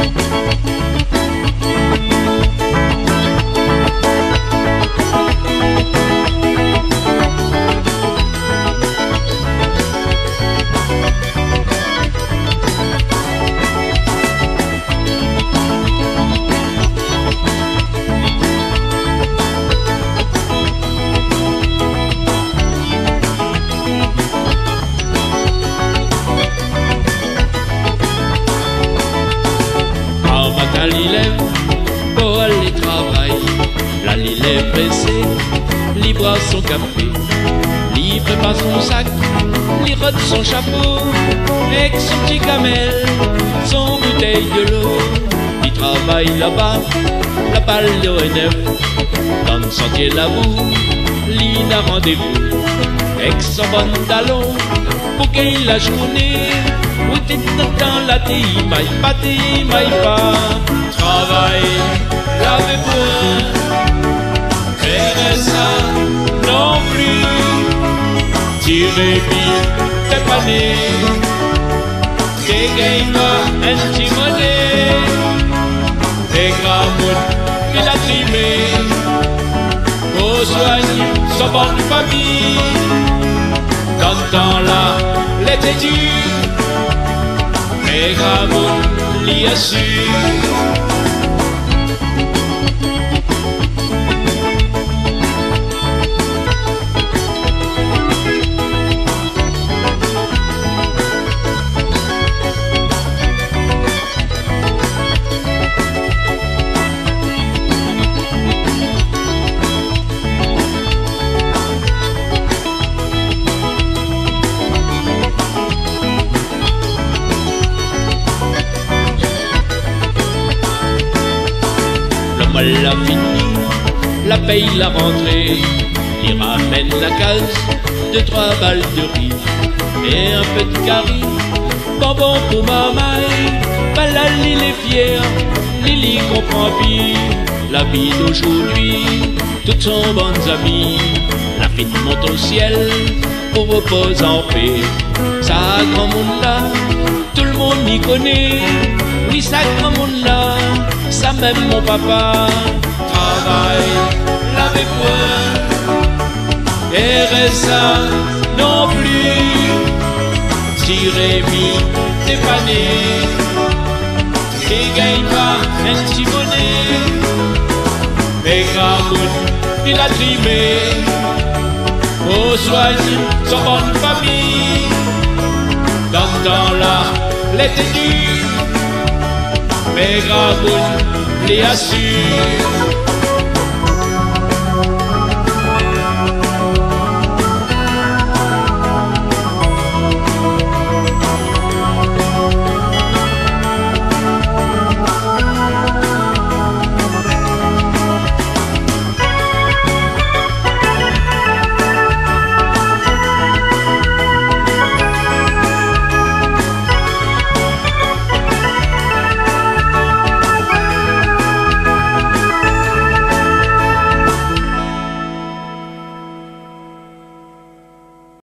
Il lève pour aller travailler. Là, il est pressé, il boit son café, il prépare son sac, il rote son chapeau, avec son petit camel, son bouteille de l'eau. Il travaille là-bas, la balle de Renef, dans le sentier de la boue, il a rendez-vous, avec son pantalon, pour qu'il la journée, où t'es dans la maille pas. Travail, laver point, RSA non plus, tirer mille, dépanner, t'es gagne pas un petit monnaie, t'es gramoun, il a trimé, pour soigner sa bonne famille, dans le temps là, l'été dur, t'es gramoun, l'y assure. Elle l'a fini, la paye la rentrée, il ramène la case de 3 balles de riz et un peu de carie, bonbon pour mamaille. Voilà, Lily est fière, Lily comprend bien la vie d'aujourd'hui, toutes sont bonnes amies. La fille monte au ciel pour reposer en paix. Ça grand monde là, tout le monde y connaît. Oui, ça grand monde là, ça même mon papa. Travail, laver point, RSA non plus, tirer mi, dépanner, et gagne pas un petit bonnet, mais gramoun, il a trimé, au soigne son bonne famille, dans le temps là, l'été dur, mais gramoun, les assure.